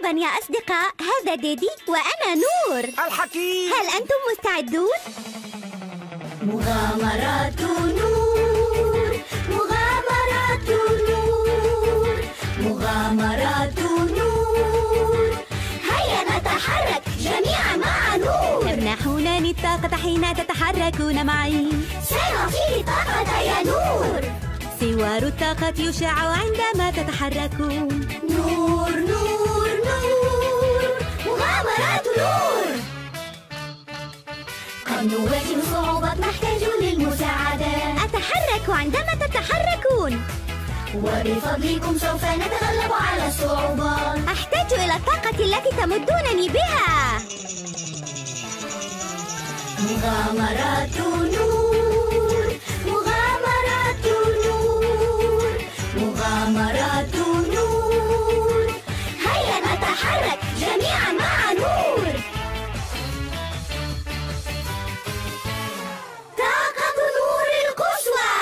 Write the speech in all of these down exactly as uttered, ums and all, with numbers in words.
مرحبا يا أصدقاء، هذا ديدي وأنا نور الحكيم. هل أنتم مستعدون؟ مغامرات نور، مغامرات نور، مغامرات نور، هيا نتحرك جميعا مع نور. تمنحونني الطاقة حين تتحركون معي. سنعطيك طاقة يا نور. سوار الطاقة يشع عندما تتحركون. نور نور نور، مغامرات نور. قد نواجه صعوبات، نحتاج للمساعدة. أتحرك عندما تتحركون، وبفضلكم سوف نتغلب على الصعوبات. أحتاج إلى الطاقة التي تمدونني بها. مغامرات نور، مغامرات نور، مغامرات نور، هيا نتحرك جميعا مع نور. طاقة نور القصوى.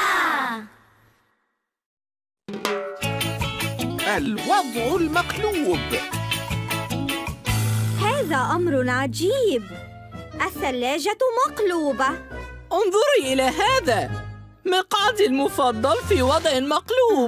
الوضع المقلوب. هذا أمر عجيب، الثلاجة مقلوبة. انظري إلى هذا، مقعدي المفضل في وضع مقلوب.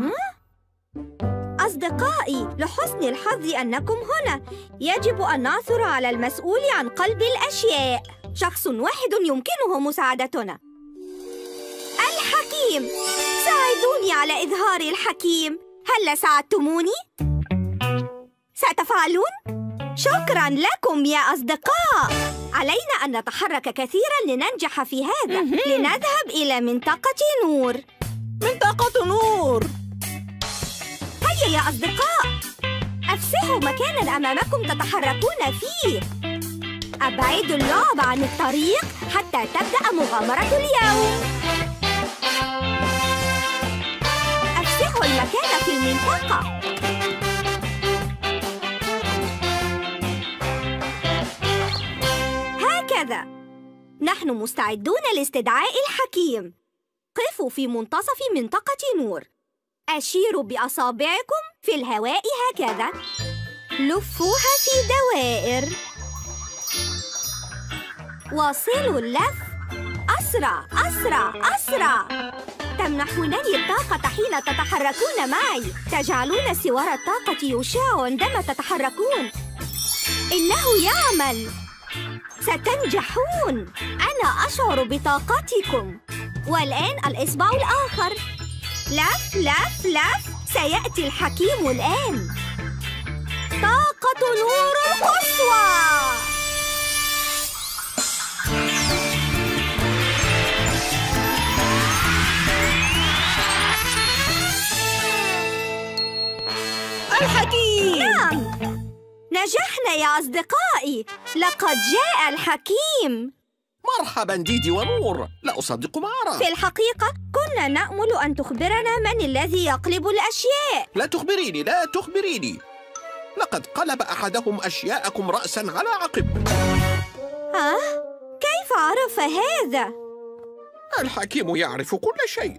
أصدقائي، لحسن الحظ أنكم هنا. يجب أن نعثر على المسؤول عن قلب الأشياء. شخص واحد يمكنه مساعدتنا. الحكيم، ساعدوني على إظهار الحكيم. هل ساعدتموني؟ ستفعلون؟ شكراً لكم يا أصدقاء. علينا أن نتحرك كثيراً لننجح في هذا. لنذهب إلى منطقة نور. منطقة نور. هيا يا أصدقاء، أفسحوا مكاناً أمامكم تتحركون فيه. أبعدوا اللعب عن الطريق حتى تبدأ مغامرة اليوم. أفسحوا المكان في المنطقة. هكذا نحن مستعدون لاستدعاء الحكيم. قفوا في منتصف منطقة نور. أشيروا بأصابعكم في الهواء هكذا. لفوها في دوائر. واصلوا اللف. أسرع أسرع أسرع. تمنحونني الطاقة حين تتحركون معي. تجعلون سوار الطاقة يشع عندما تتحركون. إنه يعمل. ستنجحون. أنا أشعر بطاقتكم. والآن الإصبع الآخر. لف لف لف. سيأتي الحكيم الآن. طاقة نور القصوى. الحكيم. نعم، نجحنا يا أصدقائي. لقد جاء الحكيم. مرحبا ديدي ونور، لا أصدق ما أرى. في الحقيقة كنا نأمل أن تخبرنا من الذي يقلب الأشياء. لا تخبريني، لا تخبريني. لقد قلب أحدهم أشياءكم رأسا على عقب. ها؟ كيف عرف هذا؟ الحكيم يعرف كل شيء.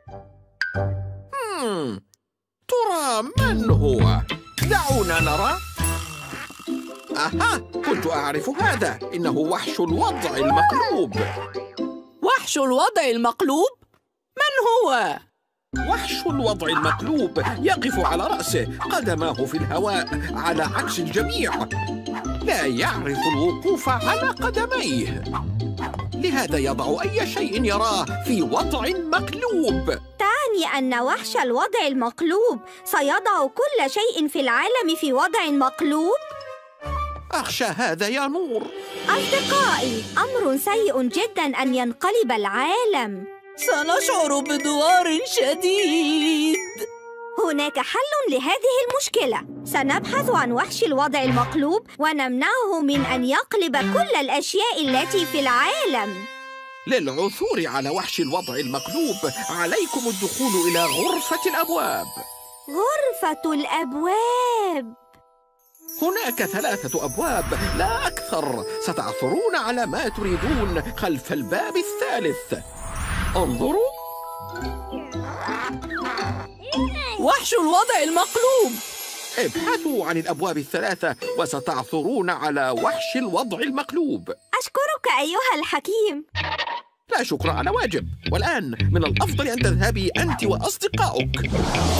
مم. ترى من هو؟ دعونا نرى. أها، كنت أعرف هذا. إنه وحش الوضع المقلوب. وحش الوضع المقلوب؟ من هو؟ وحش الوضع المقلوب يقف على رأسه، قدماه في الهواء على عكس الجميع. لا يعرف الوقوف على قدميه، لهذا يضع أي شيء يراه في وضع مقلوب. تعني أن وحش الوضع المقلوب سيضع كل شيء في العالم في وضع مقلوب؟ أخشى هذا يا نور. أصدقائي، أمر سيء جداً أن ينقلب العالم. سنشعر بدوار شديد. هناك حل لهذه المشكلة. سنبحث عن وحش الوضع المقلوب ونمنعه من أن يقلب كل الأشياء التي في العالم. للعثور على وحش الوضع المقلوب عليكم الدخول إلى غرفة الأبواب. غرفة الأبواب. هناك ثلاثة أبواب لا أكثر. ستعثرون على ما تريدون خلف الباب الثالث. انظروا. وحش الوضع المقلوب. ابحثوا عن الأبواب الثلاثة وستعثرون على وحش الوضع المقلوب. أشكرك أيها الحكيم. لا شكر على واجب. والآن من الأفضل أن تذهبي أنت وأصدقائك.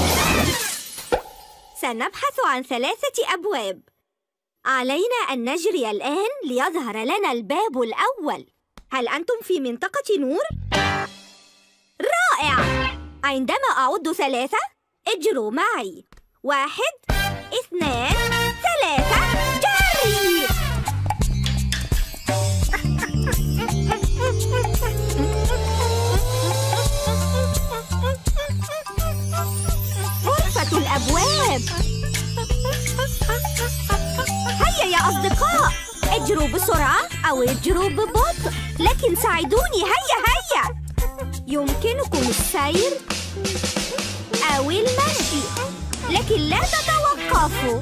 سنبحث عن ثلاثة أبواب. علينا أن نجري الآن ليظهر لنا الباب الأول. هل أنتم في منطقة نور؟ رائع! عندما أعد ثلاثة اجروا معي. واحد، اثنان، ثلاثة، جري! غرفة الأبواب. هيا يا أصدقاء، اجروا بسرعة أو اجروا ببطء، لكن ساعدوني. هيا هيا. يمكنكم السير أو المشي، لكن لا تتوقفوا.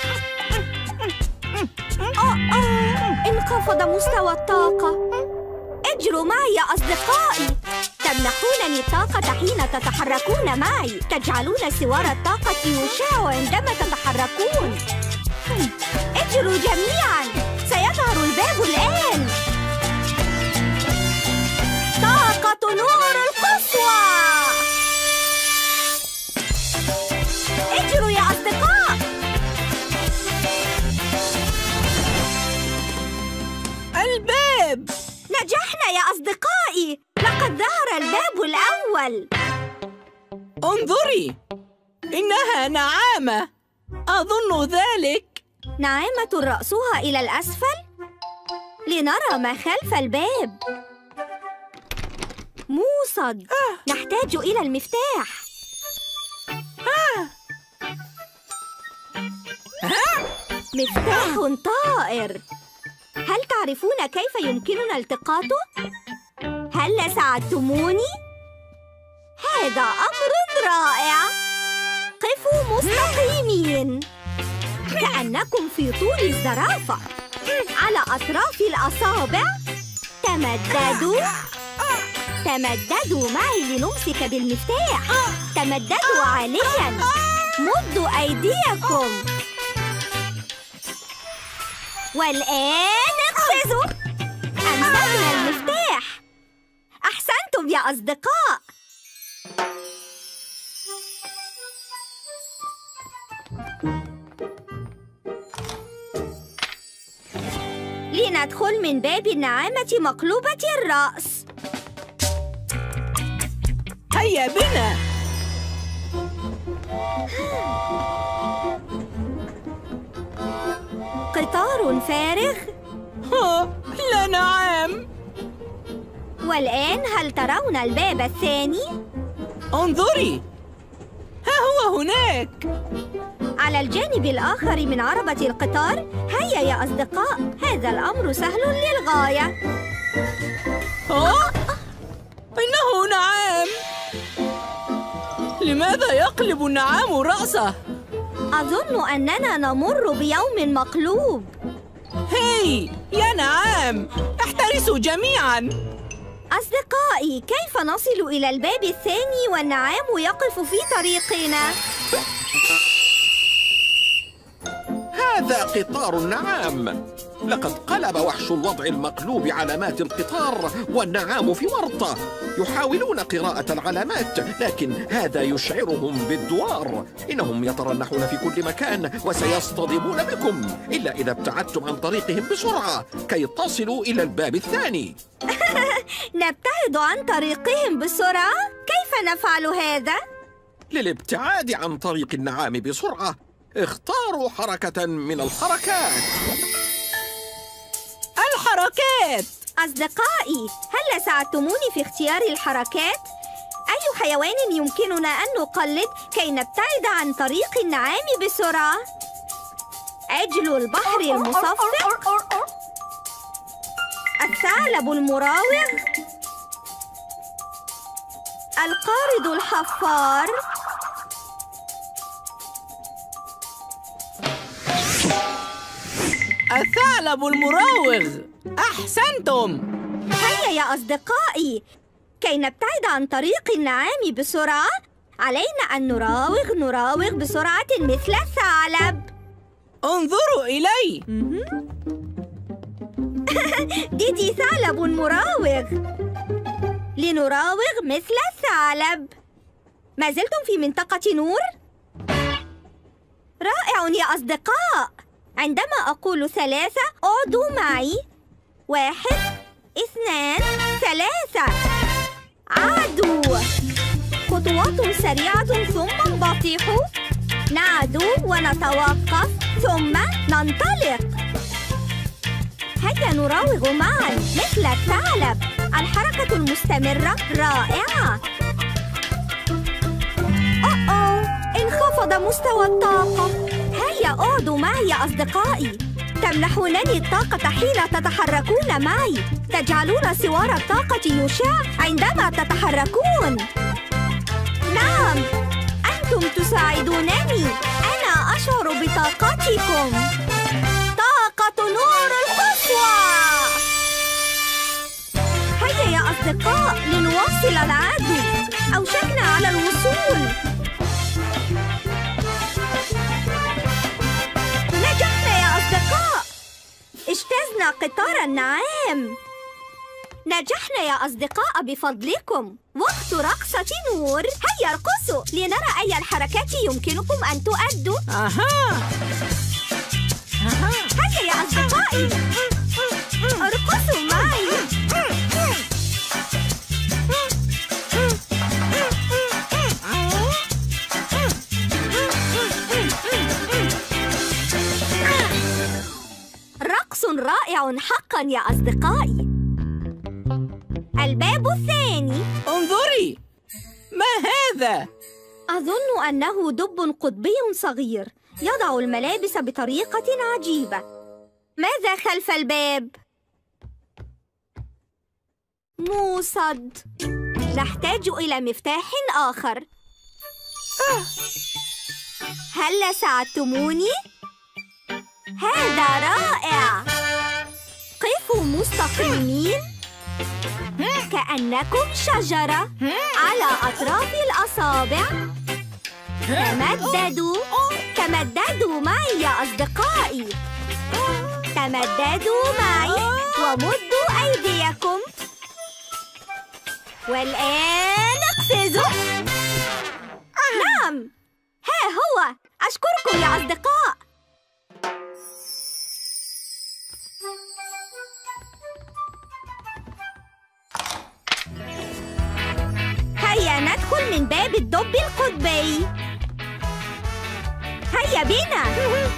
أوه أوه، انخفض مستوى الطاقة. اجروا معي يا أصدقائي. تمنحونني الطاقة حين تتحركون معي. تجعلون سوار الطاقة يشع عندما تتحركون. اجروا جميعا. سيظهر الباب الآن. طاقة نور القصوى. اجروا يا أصدقاء. الباب. نجحنا يا أصدقائي. لقد ظهر الباب الأول. انظري، إنها نعامة. أظن ذلك. نعامة رأسها إلى الأسفل. لنرى ما خلف الباب. موصد. آه. نحتاج إلى المفتاح. آه. آه. مفتاح طائر. هل تعرفون كيف يمكننا التقاطه؟ هل ساعدتموني؟ هذا أمر رائع. قفوا مستقيمين كأنكم في طول الزرافة. على أطراف الأصابع. تمددوا. تمددوا معي لنمسك بالمفتاح. تمددوا عالياً. مدوا أيديكم. والآن اقفزوا. أمسكنا المفتاح. أحسنتم يا أصدقاء. لندخل من باب النعامة مقلوبة الرأس. هيا بنا. قطار فارغ. لا نعم. والآن هل ترون الباب الثاني؟ انظري، ها هو هناك على الجانب الآخر من عربة القطار. هيا يا أصدقاء، هذا الأمر سهل للغاية. أوه؟ إنه نعام. لماذا يقلب النعام رأسه؟ أظن أننا نمر بيوم مقلوب. هاي يا نعام، احترسوا جميعاً. أصدقائي، كيف نصل إلى الباب الثاني والنعام يقف في طريقنا؟ هذا قطار النعام. لقد قلب وحش الوضع المقلوب علامات القطار والنعام في ورطة. يحاولون قراءة العلامات، لكن هذا يشعرهم بالدوار. إنهم يترنحون في كل مكان وسيصطدمون بكم، إلا إذا ابتعدتم عن طريقهم بسرعة كي تصلوا إلى الباب الثاني. نبتعد عن طريقهم بسرعة؟ كيف نفعل هذا؟ للابتعاد عن طريق النعام بسرعة اختاروا حركة من الحركات. الحركات. أصدقائي، هل ساعدتموني في اختيار الحركات؟ أي حيوان يمكننا أن نقلد كي نبتعد عن طريق النعام بسرعة؟ عجل البحر المصفق، الثعلب المراوغ، القارد الحفار، الثعلب المراوغ. أحسنتم. هيا يا أصدقائي، كي نبتعد عن طريق النعام بسرعة علينا أن نراوغ نراوغ بسرعة مثل الثعلب. انظروا إلي. ديدي ثعلب مراوغ. لنراوغ مثل الثعلب. ما زلتم في منطقة نور؟ رائع يا أصدقاء. عندما أقول ثلاثة اعدوا معي. واحد، اثنان، ثلاثة. عادوا. خطوات سريعة ثم انبطحوا. نعدو ونتوقف ثم ننطلق. هيا نراوغ معا مثل الثعلب. الحركة المستمرة رائعة. أوه، انخفض مستوى الطاقة. هيا اعدوا معي يا أصدقائي. تمنحونني الطاقة حين تتحركون معي. تجعلون سوار الطاقة يشع عندما تتحركون. نعم، أنتم تساعدونني. أنا أشعر بطاقتكم. طاقة نور القصوى. هيا يا أصدقاء لنواصل العدو. أوشكنا على الوصول. نجحنا يا أصدقاء. اجتزنا قطار النعام. نجحنا يا أصدقاء بفضلكم. وقت رقصة نور. هيا ارقصوا لنرى أي الحركات يمكنكم أن تؤدوا. أها. أها. هيا يا أصدقائي ارقصوا معي. رقص رائع حقا يا أصدقائي. الباب الثاني. انظري، ما هذا؟ أظن أنه دب قطبي صغير يضع الملابس بطريقة عجيبة. ماذا خلف الباب؟ موصد. نحتاج إلى مفتاح آخر. هل ساعدتموني؟ هذا رائع. قفوا مستقيمين كأنكم شجرة على أطراف الأصابع. تمددوا تمددوا معي يا أصدقائي. تمددوا معي ومدوا أيديكم. والآن اقفزوا. نعم، ها هو. أشكركم يا أصدقاء. هيا ندخل من باب الدب القطبي. هيا بنا.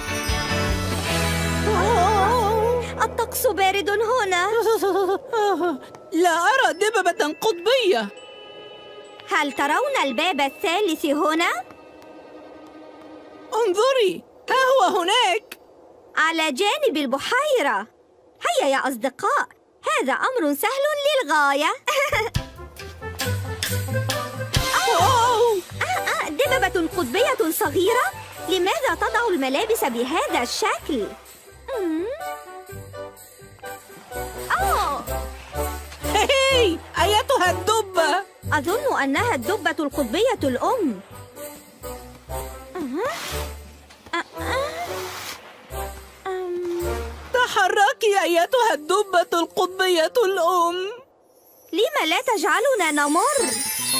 الطقس بارد هنا. لا أرى دببة قطبية. هل ترون الباب الثالث هنا؟ انظري، ها هو هناك على جانب البحيرة. هيا يا أصدقاء، هذا أمر سهل للغاية. أوه. آه آه دببة قطبية صغيرة. لماذا تضع الملابس بهذا الشكل؟ أوه. هي أيتها الدبة. أظن أنها الدبة القطبية الأم. أه. أه. أم. تحركي أيتها الدبة القطبية الأم. لم لا تجعلنا نمر؟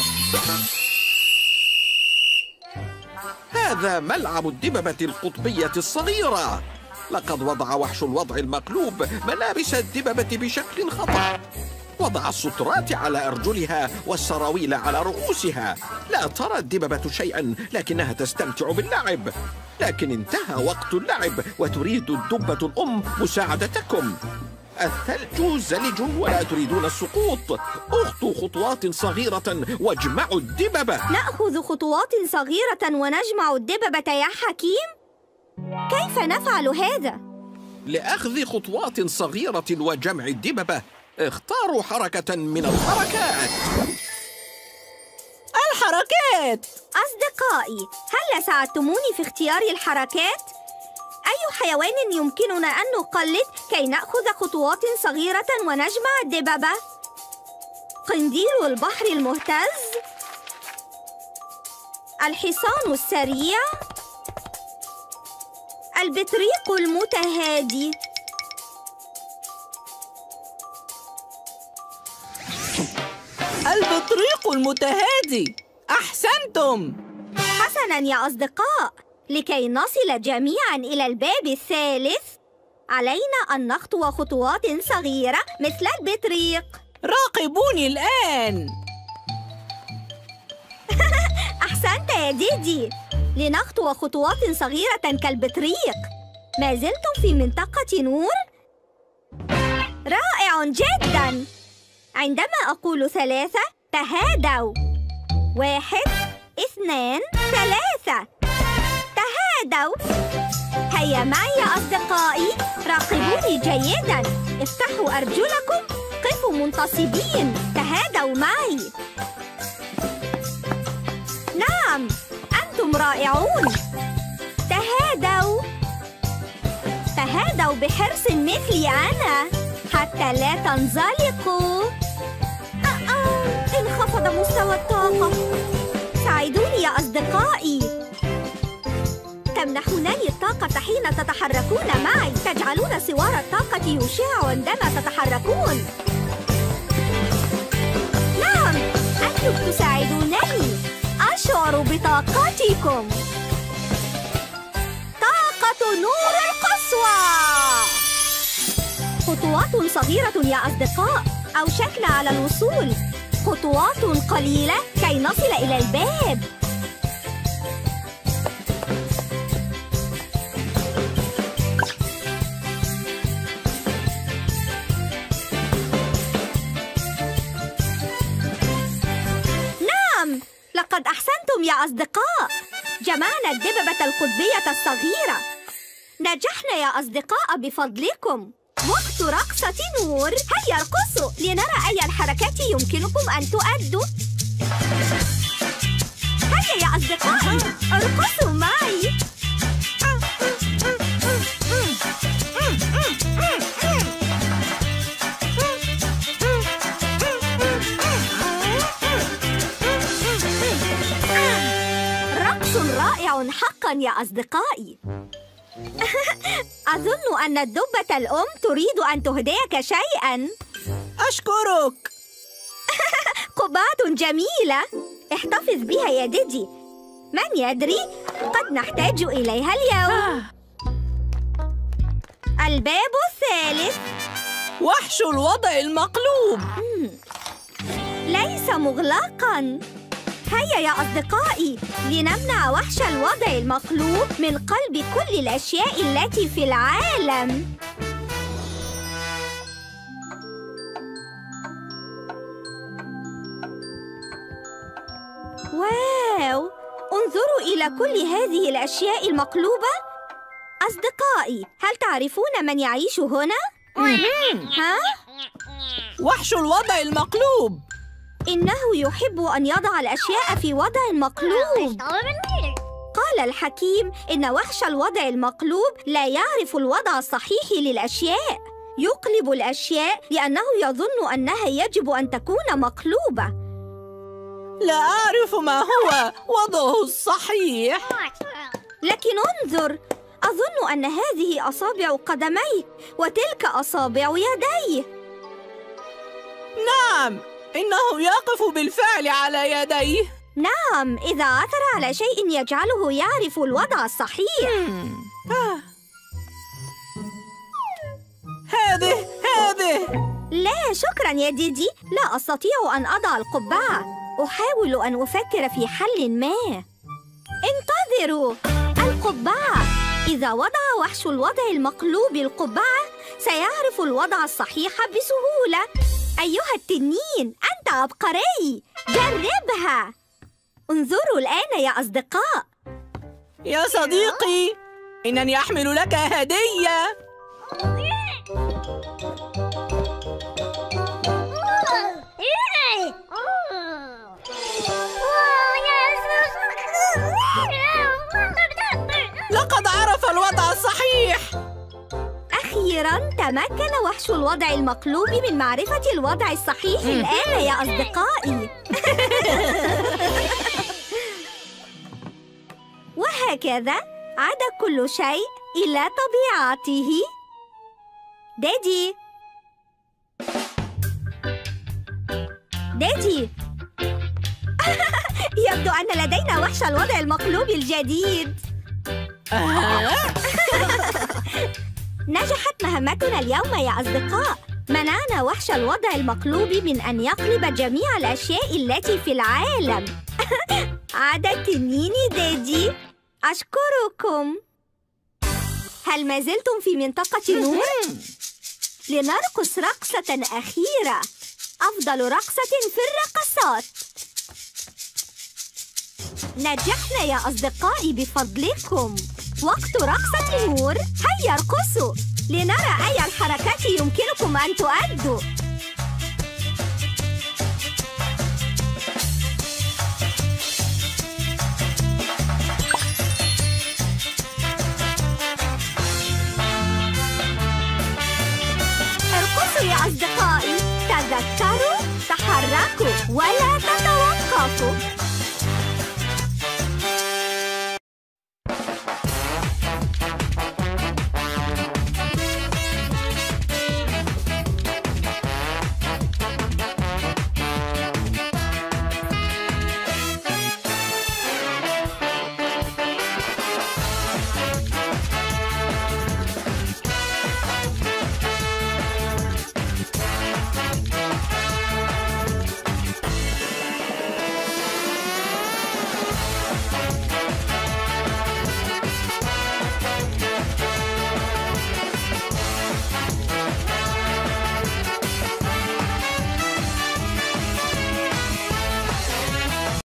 هذا ملعب الدببة القطبية الصغيرة. لقد وضع وحش الوضع المقلوب ملابس الدببة بشكل خطأ. وضع السترات على أرجلها والسراويل على رؤوسها. لا ترى الدببة شيئا لكنها تستمتع باللعب. لكن انتهى وقت اللعب وتريد الدبة الأم مساعدتكم. الثلج زلج ولا تريدون السقوط. اخطوا خطوات صغيرة واجمعوا الدببة. نأخذ خطوات صغيرة ونجمع الدببة يا حكيم؟ كيف نفعل هذا؟ لأخذ خطوات صغيرة وجمع الدببة اختاروا حركة من الحركات. الحركات. أصدقائي، هل ساعدتموني في اختيار الحركات؟ أي حيوان يمكننا أن نقلد كي نأخذ خطوات صغيرة ونجمع الدببة؟ قنديل البحر المهتز؟ الحصان السريع، البطريق المتهادي. البطريق المتهادي، أحسنتم. حسناً يا أصدقاء، لكي نصل جميعاً إلى الباب الثالث علينا أن نخطو خطوات صغيرة مثل البطريق. راقبوني الآن. أحسنت يا ديدي، لنخطو خطوات صغيرة كالبطريق. ما زلتم في منطقة نور؟ رائع جداً. عندما أقول ثلاثة تهادوا. واحد، اثنان، ثلاثة. تهادوا. هيا معي يا أصدقائي، راقبوني جيداً. افتحوا أرجلكم، قفوا منتصبين، تهادوا معي. نعم، أنتم رائعون. تهادوا. تهادوا بحرص مثلي أنا حتى لا تنزلقوا. آه آه انخفض مستوى الطاقة. ساعدوني يا أصدقائي. تمنحونني الطاقة حين تتحركون معي، تجعلون سوار الطاقة يشع عندما تتحركون. نعم، أنتم تساعدونني. أشعر بطاقتكم. طاقة نور القسوة. خطوات صغيرة يا أصدقاء، أوشكنا على الوصول. خطوات قليلة كي نصل إلى الباب. نعم، لقد أحسنتم يا أصدقاء. جمعنا الدببة القطبية الصغيرة. نجحنا يا أصدقاء بفضلكم. وقت رقصة نور. هيا ارقصوا لنرى أي الحركات يمكنكم أن تؤدوا. هيا يا أصدقائي، ارقصوا معي. رقص رائع حقا يا أصدقائي. أظن أن الدبة الأم تريد أن تهديك شيئاً. أشكرك. قبعة جميلة، احتفظ بها يا ديدي. من يدري، قد نحتاج إليها اليوم. الباب الثالث. وحش الوضع المقلوب. ليس مغلقاً. هيا يا أصدقائي، لنمنع وحش الوضع المقلوب من قلب كل الأشياء التي في العالم. واو، انظروا إلى كل هذه الأشياء المقلوبة. أصدقائي، هل تعرفون من يعيش هنا؟ ها؟ وحش الوضع المقلوب. إنه يحب أن يضع الأشياء في وضع مقلوب. قال الحكيم إن وحش الوضع المقلوب لا يعرف الوضع الصحيح للأشياء. يقلب الأشياء لأنه يظن أنها يجب أن تكون مقلوبة. لا أعرف ما هو وضعه الصحيح. لكن انظر، أظن أن هذه أصابع قدميه وتلك أصابع يديه. نعم، إنه يقف بالفعل على يديه. نعم، إذا عثر على شيء يجعله يعرف الوضع الصحيح. آه. هذه هذه لا شكرا يا ديدي، لا أستطيع أن أضع القبعة. أحاول أن أفكر في حل ما. انتظروا، القبعة. إذا وضع وحش الوضع المقلوب القبعة سيعرف الوضع الصحيح بسهولة. أيها التنين، أنت عبقري، جربها. انظروا الآن يا أصدقاء. يا صديقي، إنني أحمل لك هدية. لقد عرف الوضع الصحيح. أخيراً تمكن وحش الوضع المقلوب من معرفة الوضع الصحيح الآن يا أصدقائي. وهكذا عاد كل شيء إلى طبيعته. دادي دادي يبدو أن لدينا وحش الوضع المقلوب الجديد. نجحت مهمتنا اليوم يا أصدقاء. منعنا وحش الوضع المقلوب من أن يقلب جميع الأشياء التي في العالم. عاد تنيني دادي. أشكركم. هل ما زلتم في منطقة نور؟ لنرقص رقصة أخيرة، أفضل رقصة في الرقصات. نجحنا يا أصدقائي بفضلكم. وقت رقصة نور. هيا ارقصوا لنرى أي الحركات يمكنكم أن تؤدوا. ارقصوا يا أصدقائي. تذكروا، تحركوا ولا تتوقفوا.